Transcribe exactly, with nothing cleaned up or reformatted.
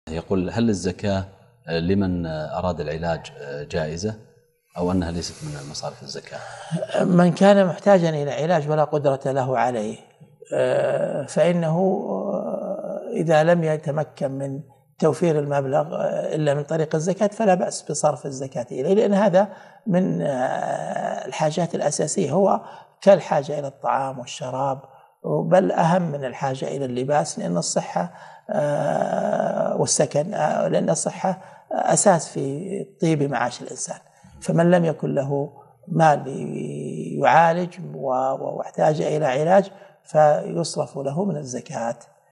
يقول: هل الزكاة لمن أراد العلاج جائزة أو أنها ليست من المصارف الزكاة؟ من كان محتاجا إلى علاج ولا قدرة له عليه فإنه إذا لم يتمكن من توفير المبلغ إلا من طريق الزكاة فلا بأس بصرف الزكاة إليه، لأن هذا من الحاجات الأساسية، هو كالحاجة إلى الطعام والشراب، بل أهم من الحاجة إلى اللباس، لأن الصحة والسكن، لأن الصحة أساس في طيب معاش الإنسان. فمن لم يكن له مال يعالج واحتاج إلى علاج فيصرف له من الزكاة.